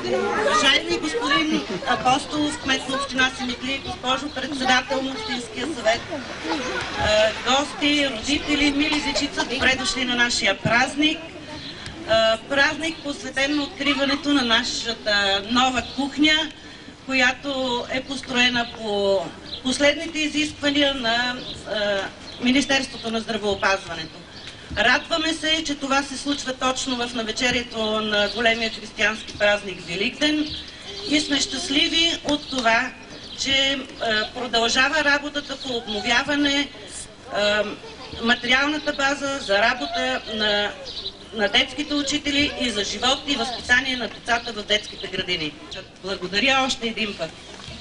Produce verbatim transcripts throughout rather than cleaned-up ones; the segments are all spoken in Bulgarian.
Уважаеми господин Апостолов, кмет на община Симитли, госпожо председател на Общинския съвет, гости, родители, мили дечица, добре дошли на нашия празник. Празник, посветен на откриването на нашата нова кухня, която е построена по последните изисквания на Министерството на здравеопазването. Радваме се, че това се случва точно в навечерието на големия християнски празник Великден и сме щастливи от това, че продължава работата по обновяване материалната база за работа на, на детските учители и за живот и възпитание на децата в детските градини. Благодаря още един път.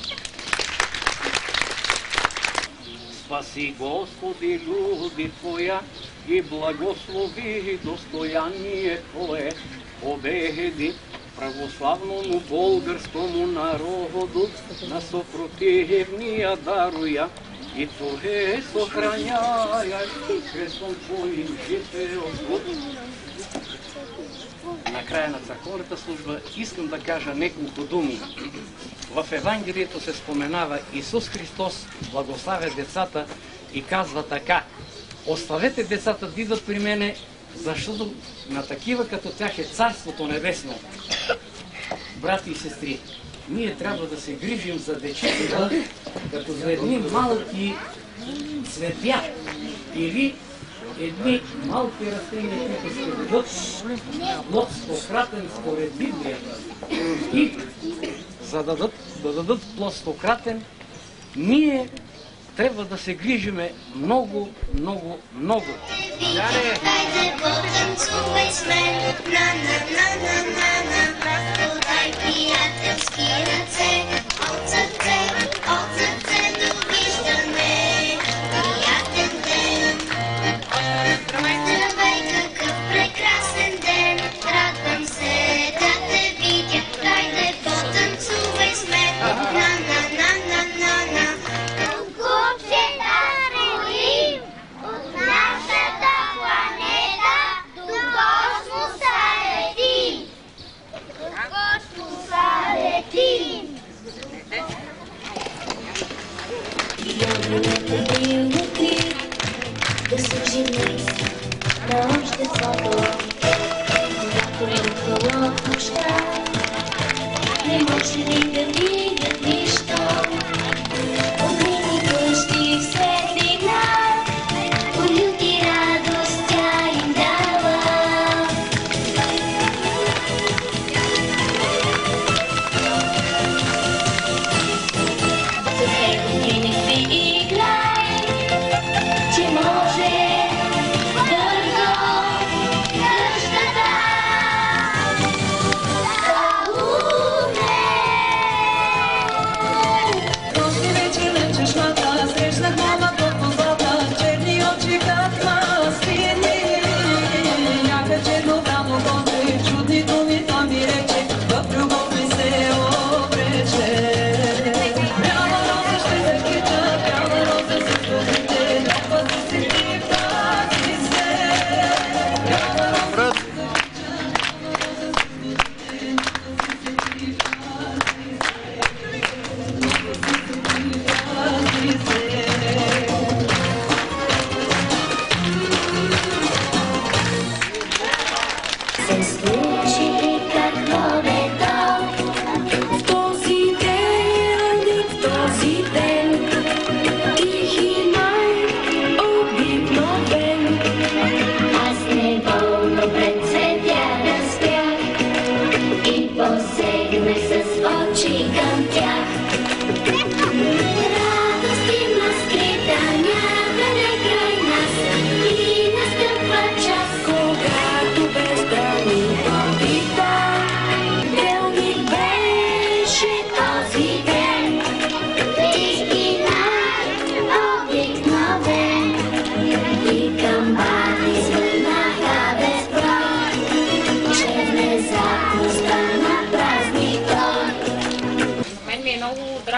Спаси, Господи, люди Твоя и благослови достояние Твое, победи православному българскому народу на съпротивния даруя и Твое сохраняя крестом Твоим жителство. На края на църковната служба искам да кажа няколко думи. В Евангелието се споменава Исус Христос благославя децата и казва така: оставете децата да идват при мене, защото на такива като тях е Царството Небесно. Брати и сестри, ние трябва да се грижим за дечицата, като за едни малки цветя или едни малки растения, които ще дадат плод стократен според Библията. И за да дадат, да дадат плод стократен, ние трябва да се грижиме много, много, много. Даре! Подай приятелски ръце, от сърце, от сърце довиждане. Приятен ден! Здравей, какъв прекрасен ден! Радвам се да те видя, хайде потанцувай с мен. На-на-на-на-на-на. От нашата планета до космоса лети.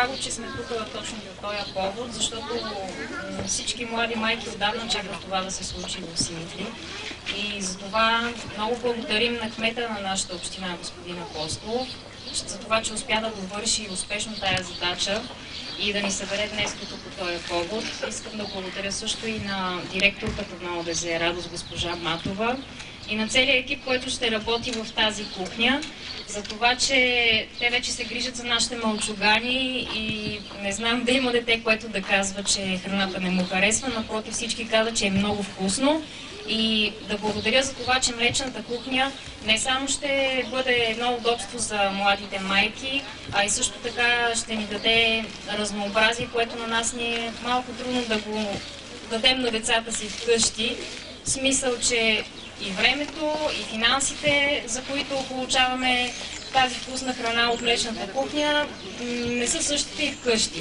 драго, че сме тук точно по този повод, защото всички млади майки отдавна чакат това да се случи в Симитли. И затова много благодарим на кмета на нашата община, господин Апостолов, за това, че успя да довърши успешно тая задача и да ни събере днес тук по този повод. Искам да благодаря също и на директорката на ОДЗ Радост, госпожа Матова, и на целия екип, който ще работи в тази кухня, за това, че те вече се грижат за нашите мълчугани и не знам да има дете, което да казва, че храната не му харесва, напротив, всички казват, че е много вкусно. И да благодаря за това, че млечната кухня не само ще бъде едно удобство за младите майки, а и също така ще ни даде разнообразие, което на нас ни е малко трудно да го дадем на децата си вкъщи. В смисъл, че и времето, и финансите, за които получаваме тази вкусна храна от млечната кухня, не са същите и вкъщи.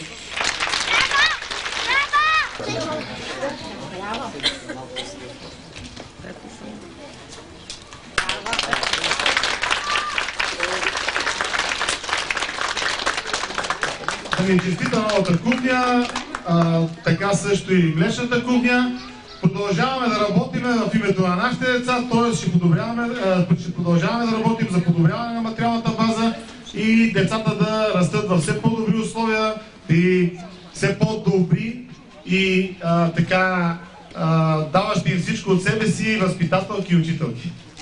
Да ми честита новата кухня, а, така също и млечната кухня. Продължаваме да работим в името на нашите деца, т.е. ще, ще продължаваме да работим за подобряване на материалната база и децата да растат във все по-добри условия и все по-добри и а, така а, даващи им всичко от себе си възпитателки и учителки.